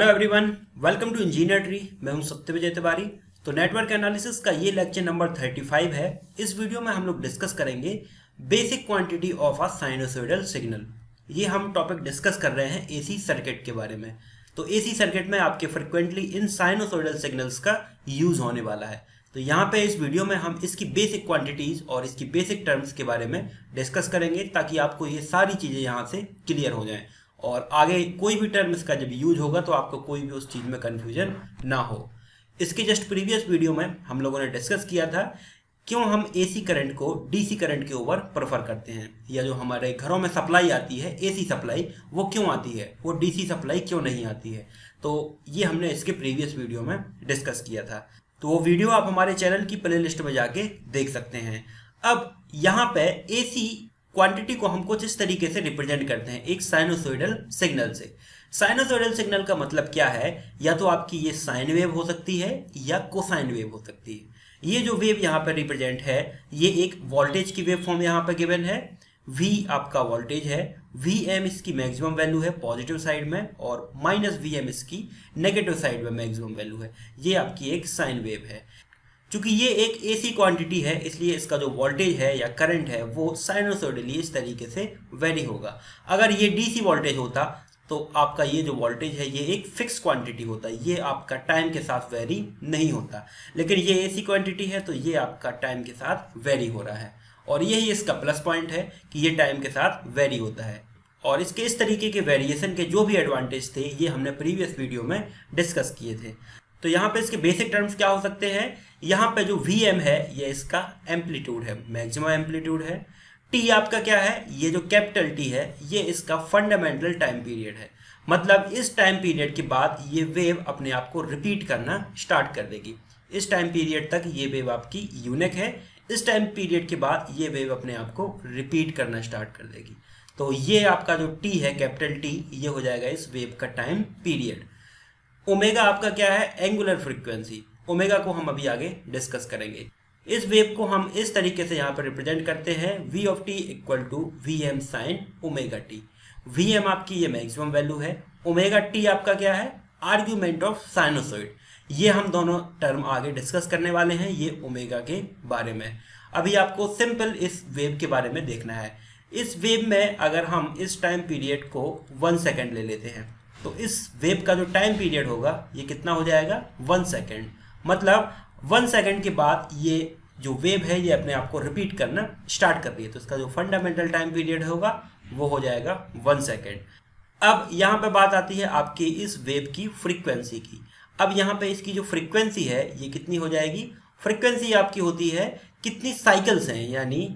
Hello everyone, welcome to engineer tree. मैं हूं सत्यविजय तिवारी। तो नेटवर्क एनालिसिस का ये लेक्चर नंबर 35 है। इस वीडियो में हम लोग डिस्कस करेंगे basic quantity of a sinusoidal signal. ये हम टॉपिक डिस्कस कर रहे हैं एसी सर्किट के बारे में। तो एसी सर्किट में आपके फ्रिक्वेंटली इन साइनोसॉइडल सिग्नल्स का यूज होने वाला है। तो यहाँ पे इस वीडियो में हम इसकी बेसिक क्वांटिटीज और इसकी बेसिक टर्म्स के बारे में डिस्कस करेंगे ताकि आपको ये सारी चीज़ें यहाँ से क्लियर हो जाएं और आगे कोई भी टर्म इसका जब यूज होगा तो आपको कोई भी उस चीज़ में कन्फ्यूजन ना हो। इसके जस्ट प्रीवियस वीडियो में हम लोगों ने डिस्कस किया था क्यों हम एसी करंट को डीसी करंट के ऊपर प्रेफर करते हैं, या जो हमारे घरों में सप्लाई आती है एसी सप्लाई वो क्यों आती है, वो डीसी सप्लाई क्यों नहीं आती है। तो ये हमने इसके प्रीवियस वीडियो में डिस्कस किया था। तो वो वीडियो आप हमारे चैनल की प्लेलिस्ट में जाके देख सकते हैं। अब यहाँ पे एसी क्वांटिटी को हम कुछ इस तरीके से रिप्रेजेंट करते हैं एक साइनोसॉइडल सिग्नल से। साइनोसॉइडल सिग्नल का मतलब क्या है, या तो आपकी ये साइन वेव हो सकती है या कोसाइन वेव हो सकती है। ये जो वेव यहाँ पे रिप्रेजेंट है ये एक वोल्टेज की वेव फॉर्म यहाँ पे गिवन है। V आपका वोल्टेज है, Vm इसकी मैक्सिमम वैल्यू है पॉजिटिव साइड में और माइनस Vm इसकी नेगेटिव साइड में मैक्सिमम वैल्यू है। ये आपकी एक साइन वेव है। चूंकि ये एक एसी क्वांटिटी है इसलिए इसका जो वोल्टेज है या करंट है वो साइनोसॉइडली इस तरीके से वेरी होगा। अगर ये डीसी वोल्टेज होता तो आपका ये जो वोल्टेज है ये एक फिक्स क्वांटिटी होता है, ये आपका टाइम के साथ वेरी नहीं होता। लेकिन ये एसी क्वांटिटी है तो ये आपका टाइम के साथ वेरी हो रहा है और यही इसका प्लस पॉइंट है कि ये टाइम के साथ वेरी होता है। और इसके इस तरीके के वेरिएशन के जो भी एडवांटेज थे ये हमने प्रीवियस वीडियो में डिस्कस किए थे। तो यहाँ पे इसके बेसिक टर्म्स क्या हो सकते हैं, यहाँ पे जो Vm है ये इसका एम्पलीट्यूड है, मैक्सिमम एम्पलीट्यूड है। T आपका क्या है, ये जो कैपिटल T है ये इसका फंडामेंटल टाइम पीरियड है। मतलब इस टाइम पीरियड के बाद ये वेव अपने आप को रिपीट करना स्टार्ट कर देगी। इस टाइम पीरियड तक ये वेव आपकी यूनिक है, इस टाइम पीरियड के बाद ये वेव अपने आप को रिपीट करना स्टार्ट कर देगी। तो ये आपका जो T है कैपिटल T ये हो जाएगा इस वेव का टाइम पीरियड। ओमेगा आपका क्या है, एंगुलर फ्रीक्वेंसी। ओमेगा को हम अभी आगे डिस्कस करेंगे। इस वेव को हम इस तरीके से यहाँ पर रिप्रेजेंट करते हैं V of t equal to Vm sine omega t। Vm आपकी ये मैक्सिमम वैल्यू है, ओमेगा t आपका क्या है, आर्ग्यूमेंट ऑफ साइनोसॉइड। ये हम दोनों टर्म आगे डिस्कस करने वाले हैं ये ओमेगा के बारे में। अभी आपको सिंपल इस वेव के बारे में देखना है। इस वेव में अगर हम इस टाइम पीरियड को 1 सेकेंड ले लेते हैं तो इस वेव का जो टाइम पीरियड होगा ये कितना हो जाएगा, 1 सेकेंड। मतलब 1 सेकेंड के बाद ये जो वेव है ये अपने आप को रिपीट करना स्टार्ट कर रही है, तो इसका जो फंडामेंटल टाइम पीरियड होगा वो हो जाएगा 1 सेकेंड। अब यहाँ पे बात आती है आपकी इस वेव की फ्रीक्वेंसी की। अब यहाँ पे इसकी जो फ्रीक्वेंसी है ये कितनी हो जाएगी, फ्रीक्वेंसी आपकी होती है कितनी साइकिल्स हैं, यानी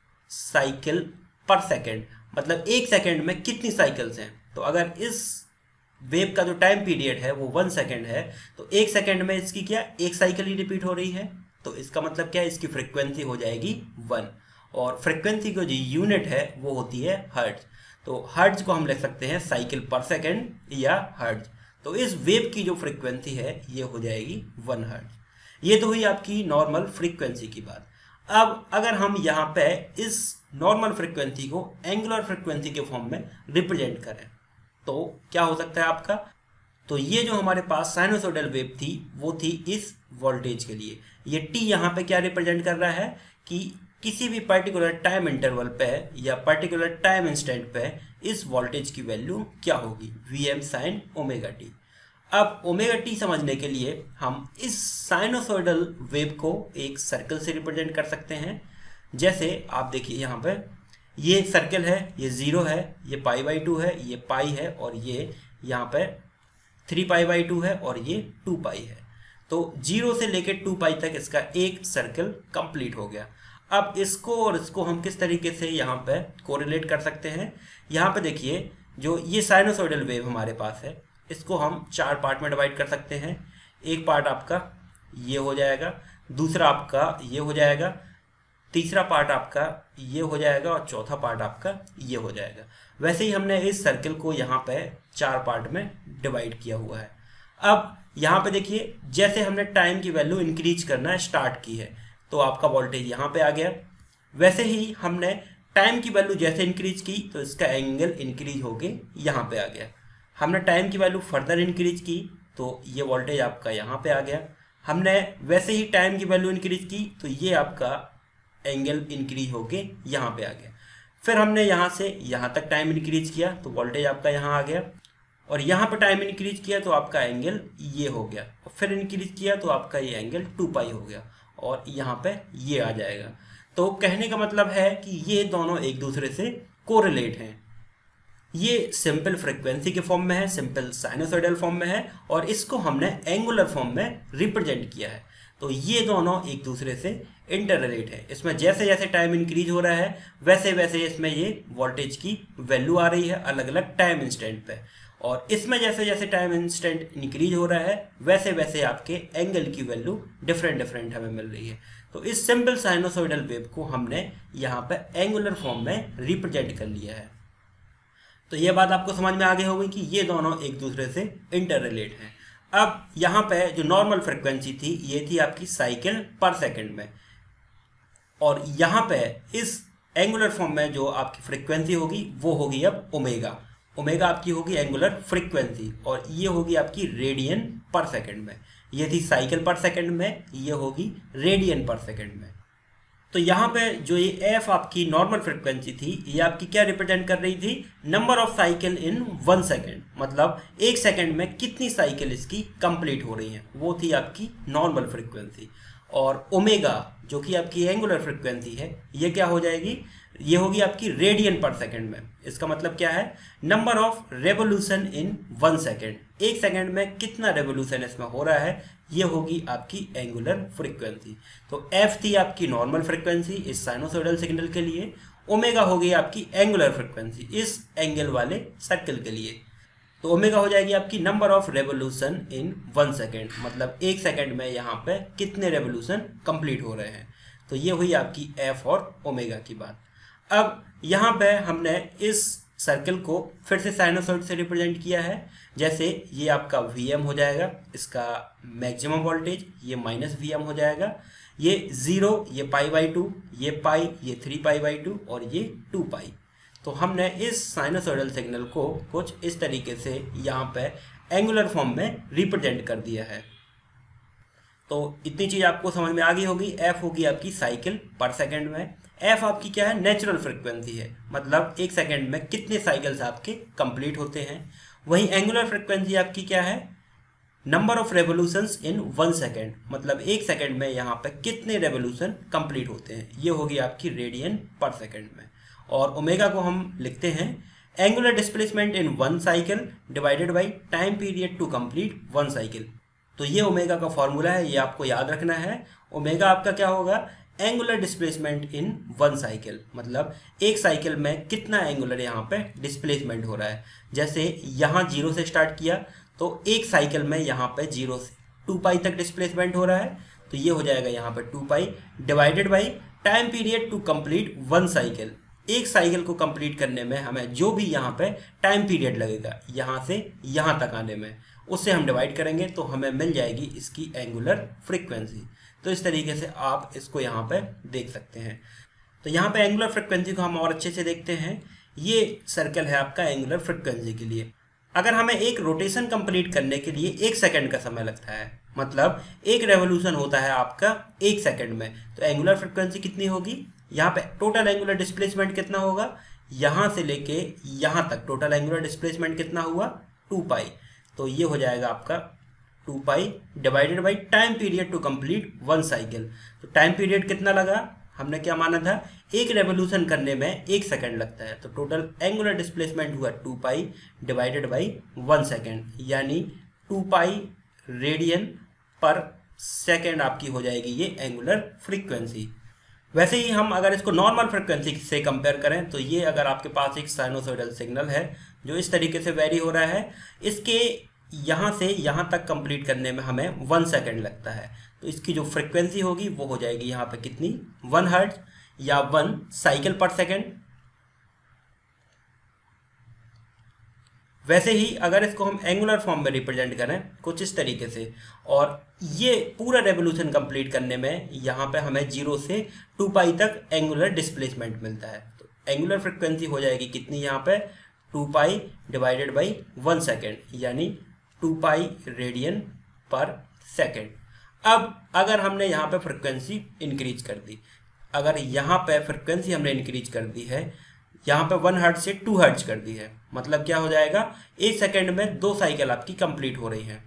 साइकिल पर सेकेंड, मतलब 1 सेकेंड में कितनी साइकिल्स हैं। तो अगर इस वेव का जो टाइम पीरियड है वो 1 सेकेंड है तो 1 सेकेंड में इसकी क्या एक साइकिल ही रिपीट हो रही है, तो इसका मतलब क्या है, इसकी फ्रीक्वेंसी हो जाएगी 1। और फ्रीक्वेंसी की जो यूनिट है वो होती है हर्ट्ज। तो हर्ट्ज को हम लिख सकते हैं साइकिल पर सेकेंड या हर्ट्ज। तो इस वेव की जो फ्रीक्वेंसी है ये हो जाएगी 1 हर्ट्ज। ये तो हुई आपकी नॉर्मल फ्रीक्वेंसी की बात। अब अगर हम यहाँ पे इस नॉर्मल फ्रीक्वेंसी को एंगुलर फ्रीक्वेंसी के फॉर्म में रिप्रेजेंट करें तो क्या हो सकता है आपका, तो ये जो हमारे पास साइनोसॉइडल वेव थी वो थी इस वोल्टेज के लिए। ये T यहाँ पे क्या रिप्रेजेंट कर रहा है कि किसी भी पर्टिकुलर टाइम इंटरवल पे या पर्टिकुलर टाइम इंस्टेंट पे इस वोल्टेज की वैल्यू क्या होगी, Vm साइन ओमेगा t। अब ओमेगा t समझने के लिए हम इस साइनोसॉइडल वेव को एक सर्कल से रिप्रेजेंट कर सकते हैं। जैसे आप देखिए यहाँ पे ये सर्कल है, ये 0 है, ये π/2 है, ये पाई है और ये यहाँ पे 3π/2 है और ये 2π है। तो 0 से लेके 2π तक इसका एक सर्कल कंप्लीट हो गया। अब इसको और इसको हम किस तरीके से यहाँ पे कोरिलेट कर सकते हैं, यहाँ पे देखिए जो ये साइनोसॉइडल वेव हमारे पास है इसको हम 4 पार्ट में डिवाइड कर सकते हैं। एक पार्ट आपका ये हो जाएगा, दूसरा आपका ये हो जाएगा, तीसरा पार्ट आपका ये हो जाएगा और चौथा पार्ट आपका ये हो जाएगा। वैसे ही हमने इस सर्कल को यहाँ पे 4 पार्ट में डिवाइड किया हुआ है। अब यहाँ पे देखिए जैसे हमने टाइम की वैल्यू इंक्रीज करना स्टार्ट की है तो आपका वोल्टेज यहाँ पे आ गया। वैसे ही हमने टाइम की वैल्यू जैसे इंक्रीज की तो इसका एंगल इंक्रीज होके यहाँ पे आ गया। हमने टाइम की वैल्यू फर्दर इंक्रीज की तो ये वोल्टेज आपका यहाँ पे आ गया। हमने वैसे ही टाइम की वैल्यू इंक्रीज की तो ये आपका एंगल इंक्रीज होके यहाँ पे आ गया। फिर हमने यहाँ से यहाँ तक टाइम इंक्रीज किया तो वोल्टेज आपका यहाँ आ गया, और यहाँ पे टाइम इंक्रीज किया तो आपका एंगल ये हो गया, और फिर इंक्रीज किया तो आपका ये एंगल 2 पाई हो गया, और यहाँ पे ये आ जाएगा। तो कहने का मतलब है कि ये दोनों एक दूसरे से कोरिलेट हैं। ये सिंपल फ्रीक्वेंसी के फॉर्म में है, सिंपल साइनोसॉइडल फॉर्म में है, और इसको हमने एंगुलर फॉर्म में रिप्रेजेंट किया है। तो ये दोनों एक दूसरे से इंटर रिलेट है। इसमें जैसे जैसे टाइम इंक्रीज हो रहा है वैसे वैसे इसमें ये वोल्टेज की वैल्यू आ रही है अलग अलग टाइम इंस्टेंट पे, और इसमें जैसे जैसे टाइम इंस्टेंट इंक्रीज हो रहा है वैसे वैसे आपके एंगल की वैल्यू डिफरेंट डिफरेंट हमें मिल रही है। तो इस सिंपल साइनोसॉइडल वेव को हमने यहाँ पे एंगुलर फॉर्म में रिप्रेजेंट कर लिया है। तो ये बात आपको समझ में आ गई होगी कि ये दोनों एक दूसरे से इंटर रिलेट हैं। अब यहाँ पे जो नॉर्मल फ्रिक्वेंसी थी ये थी आपकी साइकिल पर सेकंड में, और यहाँ पे इस एंगुलर फॉर्म में जो आपकी फ्रिक्वेंसी होगी वो होगी अब ओमेगा। ओमेगा आपकी होगी एंगुलर फ्रिक्वेंसी, और ये होगी आपकी रेडियन पर सेकंड में। ये थी साइकिल पर सेकंड में, ये होगी रेडियन पर सेकंड में। तो यहाँ पे जो ये एफ आपकी नॉर्मल फ्रिक्वेंसी थी ये आपकी क्या रिप्रेजेंट कर रही थी, number of cycle in 1 second, मतलब 1 सेकेंड में कितनी साइकिल इसकी कंप्लीट हो रही हैं, वो थी आपकी नॉर्मल फ्रिक्वेंसी। और ओमेगा जो कि आपकी एंगुलर फ्रिक्वेंसी है ये क्या हो जाएगी, ये होगी आपकी रेडियन पर सेकंड में। इसका मतलब क्या है, number of revolution in 1 second, 1 second में कितना रेवोल्यूशन इसमें हो रहा है, ये होगी आपकी एंगुलर फ्रीक्वेंसी। तो एफ थी आपकी नॉर्मल फ्रीक्वेंसी इस साइनोसॉइडल सिग्नल के लिए, ओमेगा हो गई आपकी एंगुलर फ्रीक्वेंसी इस एंगल वाले सर्कल के लिए। तो ओमेगा हो जाएगी आपकी number of revolution in 1 second, मतलब 1 सेकेंड में यहाँ पे कितने रेवोल्यूशन कंप्लीट हो रहे हैं। तो ये हुई आपकी एफ और ओमेगा की बात। अब यहाँ पे हमने इस सर्कल को फिर से साइनोसॉइड से रिप्रेजेंट किया है। जैसे ये आपका Vm हो जाएगा, इसका मैक्सिमम वोल्टेज, ये -Vm हो जाएगा, ये 0, ये π/2, ये पाई, ये 3π/2 और ये 2π। तो हमने इस साइनोसॉइडल सिग्नल को कुछ इस तरीके से यहाँ पे एंगुलर फॉर्म में रिप्रेजेंट कर दिया है। तो इतनी चीज़ आपको समझ में आ गई होगी। एफ होगी आपकी साइकिल पर सेकंड में, एफ आपकी क्या है, नेचुरल फ्रिक्वेंसी है, मतलब 1 सेकेंड में कितने साइकिल्स आपके कंप्लीट होते हैं। वहीं एंगुलर फ्रिक्वेंसी आपकी क्या है, number of revolutions in 1 second, मतलब 1 सेकेंड में यहाँ पे कितने रेवोल्यूशन कंप्लीट होते हैं, ये होगी आपकी रेडियन पर सेकेंड में। और ओमेगा को हम लिखते हैं angular displacement in 1 cycle divided by time period to complete 1 cycle. तो ये ओमेगा का फॉर्मूला है, ये आपको याद रखना है। ओमेगा आपका क्या होगा, एंगुलर डिस्प्लेसमेंट इन 1 साइकिल, मतलब 1 साइकिल में कितना एंगुलर यहाँ पे डिस्प्लेसमेंट हो रहा है। जैसे यहाँ 0 से स्टार्ट किया तो 1 साइकिल में यहाँ पे 0 से 2π तक डिस्प्लेसमेंट हो रहा है, तो ये हो जाएगा यहाँ पे 2π divided by time period to complete 1 cycle. 1 cycle को कंप्लीट करने में हमें जो भी यहाँ पे टाइम पीरियड लगेगा यहाँ से यहाँ तक आने में, उससे हम डिवाइड करेंगे तो हमें मिल जाएगी इसकी एंगुलर फ्रीक्वेंसी। तो इस तरीके से आप इसको यहाँ पे देख सकते हैं। तो यहाँ पे एंगुलर फ्रीक्वेंसी को हम और अच्छे से देखते हैं। ये सर्कल है आपका एंगुलर फ्रीक्वेंसी के लिए। अगर हमें एक रोटेशन कंप्लीट करने के लिए 1 सेकेंड का समय लगता है, मतलब 1 रेवोल्यूशन होता है आपका 1 सेकेंड में, तो एंगुलर फ्रीक्वेंसी कितनी होगी, यहाँ पे टोटल एंगुलर डिस्प्लेसमेंट कितना होगा, यहाँ से लेके यहाँ तक टोटल एंगुलर डिस्प्लेसमेंट कितना हुआ, 2π। तो ये हो जाएगा आपका 2π divided by time period to complete 1 cycle. तो टाइम पीरियड कितना लगा, हमने क्या माना था, 1 रेवोल्यूशन करने में 1 सेकेंड लगता है, तो टोटल एंगुलर डिस्प्लेसमेंट हुआ 2π डिवाइडेड बाई 1 सेकेंड, यानी 2π रेडियन पर सेकेंड आपकी हो जाएगी ये एंगुलर फ्रीक्वेंसी। वैसे ही हम अगर इसको नॉर्मल फ्रीक्वेंसी से कंपेयर करें तो ये अगर आपके पास एक साइनोसॉइडल सिग्नल है जो इस तरीके से वेरी हो रहा है, इसके यहाँ से यहाँ तक कंप्लीट करने में हमें 1 सेकेंड लगता है, तो इसकी जो फ्रीक्वेंसी होगी वो हो जाएगी यहाँ पे कितनी, 1 हर्ट्ज या 1 साइकिल पर सेकेंड। वैसे ही अगर इसको हम एंगुलर फॉर्म में रिप्रेजेंट करें कुछ इस तरीके से, और ये पूरा रेवोल्यूशन कंप्लीट करने में यहाँ पे हमें 0 से 2π तक एंगुलर डिस्प्लेसमेंट मिलता है, तो एंगुलर फ्रीक्वेंसी हो जाएगी कितनी यहाँ पे, 2 पाई डिवाइडेड बाई 1 सेकेंड, यानी 2 पाई रेडियन पर सेकेंड। अब अगर हमने यहाँ पे फ्रिक्वेंसी इंक्रीज कर दी, अगर यहाँ पे फ्रिक्वेंसी हमने इंक्रीज कर दी है, यहाँ पे 1 हर्ट्ज से 2 हर्ट्ज कर दी है, मतलब क्या हो जाएगा, 1 सेकेंड में 2 साइकिल आपकी कंप्लीट हो रही हैं।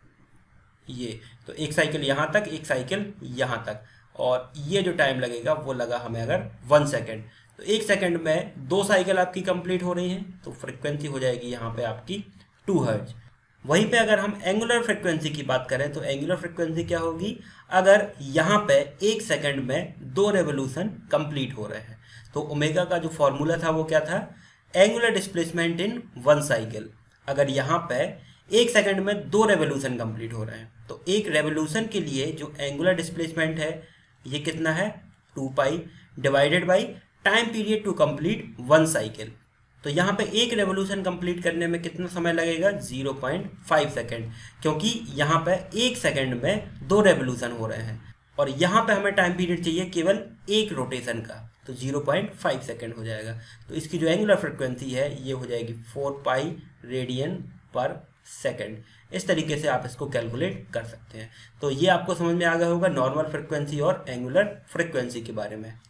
ये तो एक साइकिल यहाँ तक, एक साइकिल यहाँ तक, और ये जो टाइम लगेगा वो लगा हमें अगर 1 सेकेंड, तो 1 सेकेंड में 2 साइकिल आपकी कंप्लीट हो रही हैं, तो फ्रिक्वेंसी हो जाएगी यहाँ पे आपकी 2 हर्ट्ज। वहीं पे अगर हम एंगुलर फ्रिक्वेंसी की बात करें तो एंगुलर फ्रिक्वेंसी क्या होगी, अगर यहाँ पे 1 सेकेंड में 2 रेवोल्यूशन कंप्लीट हो रहे हैं, तो ओमेगा का जो फॉर्मूला था वो क्या था, एंगुलर डिस्प्लेसमेंट इन 1 साइकिल। अगर यहाँ पे 1 सेकेंड में 2 रेवोल्यूशन कंप्लीट हो रहे हैं, तो एक रेवोल्यूशन के लिए जो एंगुलर डिस्प्लेसमेंट है ये कितना है, 2 pi divided by time period to complete 1 cycle. तो यहाँ पे एक रेवोल्यूशन कंप्लीट करने में कितना समय लगेगा, 0.5 सेकेंड, क्योंकि यहाँ पे 1 सेकेंड में 2 रेवोल्यूशन हो रहे हैं, और यहाँ पे हमें टाइम पीरियड चाहिए केवल एक रोटेशन का, तो 0.5 सेकेंड हो जाएगा। तो इसकी जो एंगुलर फ्रिक्वेंसी है ये हो जाएगी 4 पाई रेडियन पर सेकेंड। इस तरीके से आप इसको कैलकुलेट कर सकते हैं। तो ये आपको समझ में आ गया होगा नॉर्मल फ्रिक्वेंसी और एंगुलर फ्रिक्वेंसी के बारे में,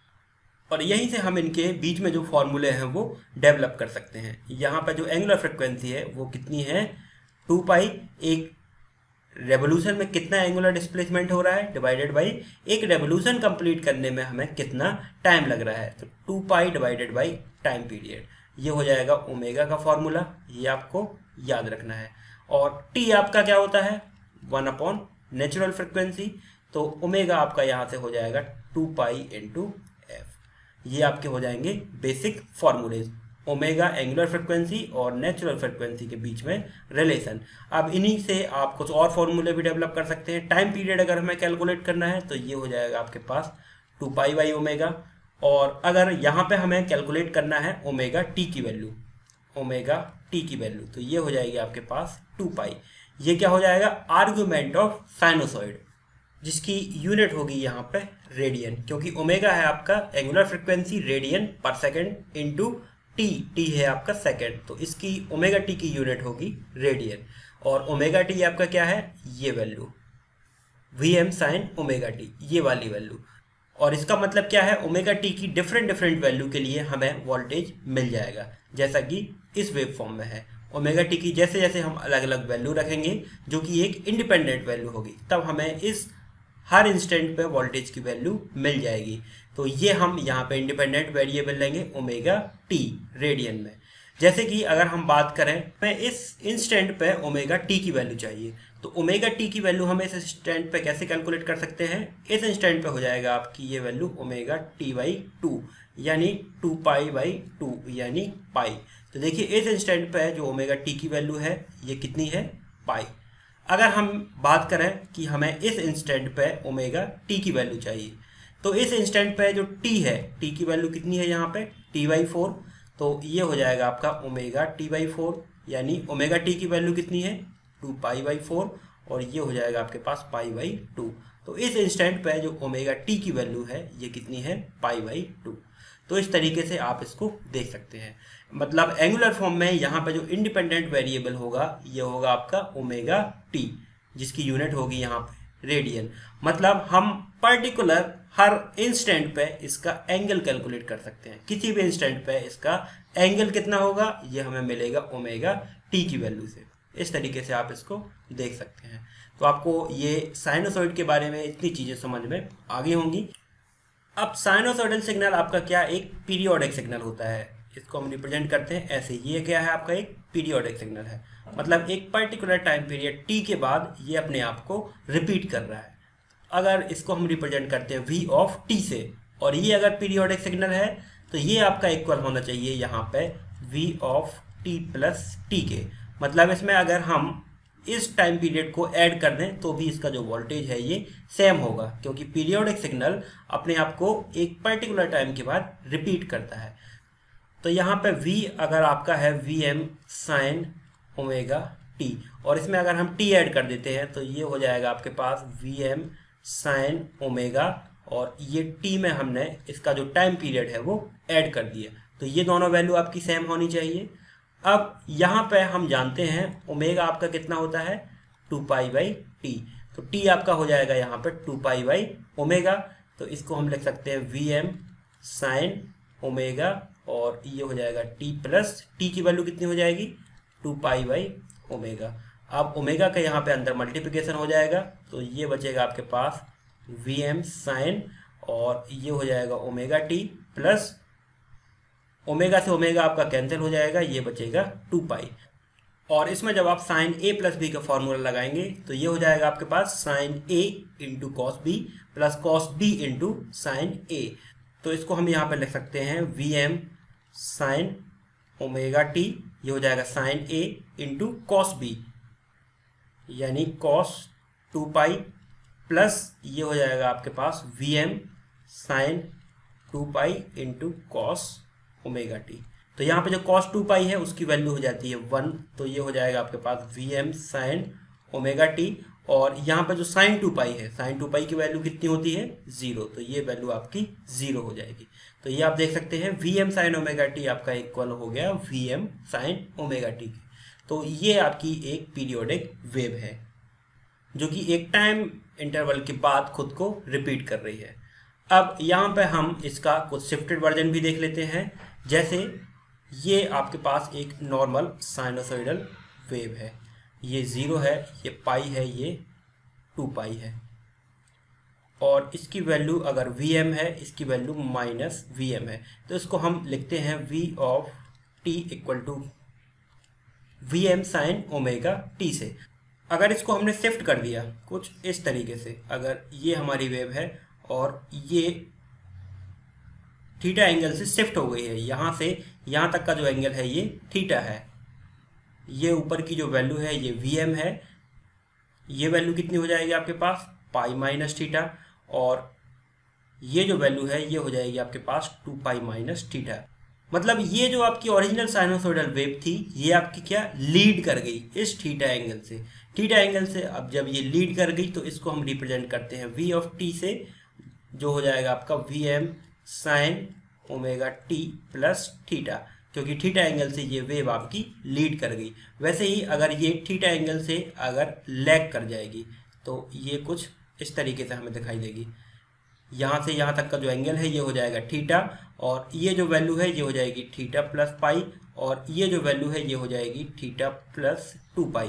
और यहीं से हम इनके बीच में जो फॉर्मूले हैं वो डेवलप कर सकते हैं। यहाँ पर जो एंगुलर फ्रिक्वेंसी है वो कितनी है, 2 पाई, एक रेवोल्यूशन में कितना एंगुलर डिस्प्लेसमेंट हो रहा है डिवाइडेड बाई एक रेवोल्यूशन कंप्लीट करने में हमें कितना टाइम लग रहा है, तो 2 pi divided by time period. ये हो जाएगा ओमेगा का फॉर्मूला, ये आपको याद रखना है। और टी आपका क्या होता है, 1 अपॉन नेचुरल फ्रिक्वेंसी, तो ओमेगा आपका यहाँ से हो जाएगा 2 पाई इंटू एफ। ये आपके हो जाएंगे basic formulas, omega angular frequency और नेचुरल फ्रिक्वेंसी के बीच में रिलेशन। अब इन्हीं से आप कुछ और फॉर्मूले भी डेवलप कर सकते हैं। टाइम पीरियड अगर हमें कैलकुलेट करना है तो ये हो जाएगा आपके पास 2 पाई बाई ओमेगा, और अगर यहाँ पे हमें कैलकुलेट करना है ओमेगा टी की वैल्यू, ओमेगा टी की वैल्यू, तो ये हो जाएगी आपके पास 2 पाई। ये क्या हो जाएगा, आर्ग्यूमेंट ऑफ साइनोसॉइड, जिसकी यूनिट होगी यहाँ पे रेडियन, क्योंकि ओमेगा है आपका angular frequency radian per second into t, t है आपका सेकेंड, तो इसकी ओमेगा टी की यूनिट होगी रेडियन। और ओमेगा टी आपका क्या है, ये value Vm sine omega t, ये वाली वैल्यू। और इसका मतलब क्या है, ओमेगा टी की डिफरेंट वैल्यू के लिए हमें वोल्टेज मिल जाएगा, जैसा कि इस वेव फॉर्म में है। ओमेगा टी की जैसे जैसे हम अलग अलग वैल्यू रखेंगे जो कि एक इंडिपेंडेंट वैल्यू होगी, तब हमें इस हर इंस्टेंट पे वोल्टेज की वैल्यू मिल जाएगी। तो ये हम यहाँ पे इंडिपेंडेंट वेरिएबल लेंगे ओमेगा टी रेडियन में। जैसे कि अगर हम बात करें, मैं इस इंस्टेंट पे ओमेगा टी की वैल्यू चाहिए, तो ओमेगा टी की वैल्यू हम इस इंस्टेंट पे कैसे कैलकुलेट कर सकते हैं, इस इंस्टेंट पे हो जाएगा आपकी ये वैल्यू ओमेगा टी बाई 2, यानी 2 पाई बाई 2, यानी पाई। तो देखिए इस इंस्टेंट पे जो ओमेगा टी की वैल्यू है ये कितनी है, पाई। अगर हम बात करें कि हमें इस इंस्टेंट पे ओमेगा टी की वैल्यू चाहिए, तो इस इंस्टेंट पे जो टी है, टी की वैल्यू कितनी है यहाँ पे, टी बाई 4, तो ये हो जाएगा आपका ओमेगा टी बाई 4, यानी ओमेगा टी की वैल्यू कितनी है, 2 पाई बाई 4, और ये हो जाएगा आपके पास पाई बाई 2। तो इस इंस्टेंट पे जो ओमेगा टी की वैल्यू है ये कितनी है, पाई बाई 2। तो इस तरीके से आप इसको देख सकते हैं। मतलब एंगुलर फॉर्म में यहाँ पे जो इंडिपेंडेंट वेरिएबल होगा ये होगा आपका ओमेगा टी, जिसकी यूनिट होगी यहाँ पे रेडियन। मतलब हम पर्टिकुलर हर इंस्टेंट पे इसका एंगल कैलकुलेट कर सकते हैं, किसी भी इंस्टेंट पे इसका एंगल कितना होगा ये हमें मिलेगा ओमेगा टी की वैल्यू से। इस तरीके से आप इसको देख सकते हैं। तो आपको ये साइनोसॉइड के बारे में इतनी चीज़ें समझ में आ गई होंगी। अब साइनोसॉइडल सिग्नल आपका क्या, एक पीरियोडिक सिग्नल होता है, इसको हम रिप्रेजेंट करते हैं ऐसे। ये क्या है आपका, एक पीरियोडिक सिग्नल है, मतलब एक पर्टिकुलर टाइम पीरियड टी के बाद ये अपने आप को रिपीट कर रहा है। अगर इसको हम रिप्रेजेंट करते हैं v ऑफ टी से, और ये अगर पीरियोडिक सिग्नल है तो ये आपका इक्वल होना चाहिए यहाँ पे v of t plus t के। मतलब इसमें अगर हम इस टाइम पीरियड को ऐड कर दें तो भी इसका जो वोल्टेज है ये सेम होगा, क्योंकि पीरियोडिक सिग्नल अपने आप को एक पर्टिकुलर टाइम के बाद रिपीट करता है। तो यहाँ पे v अगर आपका है Vm साइन ओमेगा टी, और इसमें अगर हम t ऐड कर देते हैं तो ये हो जाएगा आपके पास Vm साइन ओमेगा, और ये t में हमने इसका जो टाइम पीरियड है वो ऐड कर दिया। तो ये दोनों वैल्यू आपकी सेम होनी चाहिए। अब यहाँ पे हम जानते हैं ओमेगा आपका कितना होता है 2π/t, तो t आपका हो जाएगा यहाँ पे 2π/ओमेगा। तो इसको हम लिख सकते हैं Vm sin ओमेगा, और ये हो जाएगा t प्लस t की वैल्यू कितनी हो जाएगी 2π/ओमेगा। अब ओमेगा का यहाँ पे अंदर मल्टीप्लिकेशन हो जाएगा, तो ये बचेगा आपके पास Vm sin, और ये हो जाएगा ओमेगा t प्लस ओमेगा से ओमेगा आपका कैंसिल हो जाएगा, ये बचेगा 2π। और इसमें जब आप साइन a प्लस बी का फॉर्मूला लगाएंगे तो ये हो जाएगा आपके पास sine a into cos b plus cos b into sine a। तो इसको हम यहाँ पे लिख सकते हैं Vm साइन ओमेगा t, ये हो जाएगा sine a into cos b यानी कॉस 2π प्लस ये हो जाएगा आपके पास Vm sine 2π into cos omega t. तो यहाँ पे जो cos 2π है उसकी वैल्यू हो जाती है 1, तो ये हो जाएगा आपके पास Vm sin ओमेगा टी। और यहाँ पे जो sin 2π है, sin 2π की वैल्यू कितनी होती है 0, तो ये वैल्यू आपकी 0 हो जाएगी। तो ये आप देख सकते हैं Vm sin ओमेगा टी आपका इक्वल हो गया Vm sin ओमेगा टी। तो ये आपकी एक पीरियोडिक वेव है जो कि एक टाइम इंटरवल के बाद खुद को रिपीट कर रही है। अब यहाँ पे हम इसका कुछ शिफ्टेड वर्जन भी देख लेते हैं। जैसे ये आपके पास एक नॉर्मल साइनोसॉइडल वेव है, ये 0 है, ये पाई है, ये 2π है, और इसकी वैल्यू अगर Vm है, इसकी वैल्यू माइनस Vm है, तो इसको हम लिखते हैं V of t equal to Vm sine omega t से। अगर इसको हमने शिफ्ट कर दिया कुछ इस तरीके से, अगर ये हमारी वेव है और ये थीटा एंगल से शिफ्ट हो गई है, यहाँ से यहाँ तक का जो एंगल है ये थीटा है, ये ऊपर की जो वैल्यू है ये Vm है, ये वैल्यू कितनी हो जाएगी आपके पास पाई माइनस थीटा, और ये जो वैल्यू है ये हो जाएगी आपके पास 2π माइनस थीटा। मतलब ये जो आपकी ओरिजिनल साइनोसॉइडल वेव थी ये आपकी क्या लीड कर गई इस थीटा एंगल से, थीटा एंगल से। अब जब ये लीड कर गई तो इसको हम रिप्रेजेंट करते हैं V ऑफ t से, जो हो जाएगा आपका Vm sine omega t plus theta, क्योंकि थीटा एंगल से ये वेव आपकी लीड कर गई। वैसे ही अगर ये थीटा एंगल से अगर लैग कर जाएगी तो ये कुछ इस तरीके से हमें दिखाई देगी। यहाँ से यहाँ तक का जो एंगल है ये हो जाएगा थीटा, और ये जो वैल्यू है ये हो जाएगी थीटा प्लस पाई, और ये जो वैल्यू है ये हो जाएगी थीटा प्लस 2π।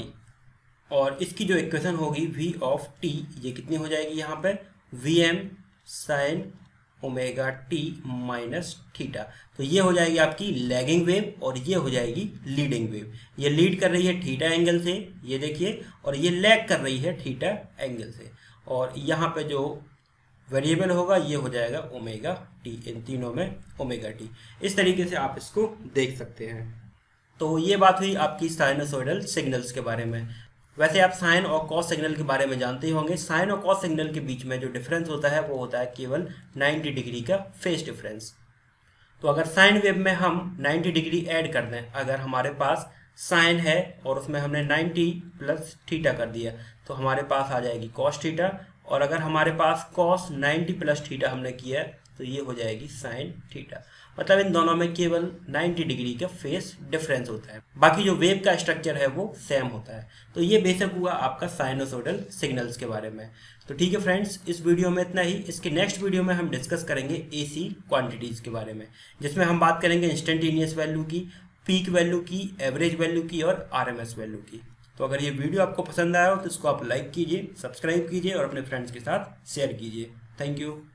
और इसकी जो इक्वेशन होगी V ऑफ t, ये कितनी हो जाएगी यहाँ पे Vm sine omega t minus theta. तो ये हो जाएगी आपकी लैगिंग वेव और ये हो जाएगी लीडिंग वेव। ये लीड कर रही है थीटा एंगल से, ये देखिए, और ये लैग कर रही है थीटा एंगल से। और यहाँ पे जो वेरिएबल होगा ये हो जाएगा ओमेगा टी, इन तीनों में ओमेगा टी। इस तरीके से आप इसको देख सकते हैं। तो ये बात हुई आपकी साइनोसॉइडल सिग्नल्स के बारे में। वैसे आप साइन और कॉस सिग्नल के बारे में जानते ही होंगे। साइन और कॉस सिग्नल के बीच में जो डिफरेंस होता है वो होता है केवल 90 डिग्री का फेज डिफरेंस। तो अगर साइन वेव में हम 90 डिग्री ऐड कर दें, अगर हमारे पास साइन है और उसमें हमने 90 प्लस थीटा कर दिया तो हमारे पास आ जाएगी कॉस थीटा, और अगर हमारे पास कॉस 90 प्लस थीटा हमने किया तो ये हो जाएगी साइन थीटा। मतलब इन दोनों में केवल 90 डिग्री का फेस डिफरेंस होता है, बाकी जो वेव का स्ट्रक्चर है वो सेम होता है। तो ये बेसिक हुआ आपका साइनोसॉइडल सिग्नल्स के बारे में। तो ठीक है फ्रेंड्स, इस वीडियो में इतना ही। इसके नेक्स्ट वीडियो में हम डिस्कस करेंगे एसी क्वांटिटीज़ के बारे में, जिसमें हम बात करेंगे इंस्टेंटेनियस वैल्यू की, पीक वैल्यू की, एवरेज वैल्यू की और आरएमएस वैल्यू की। तो अगर ये वीडियो आपको पसंद आया हो तो इसको आप लाइक कीजिए, सब्सक्राइब कीजिए और अपने फ्रेंड्स के साथ शेयर कीजिए। Thank you.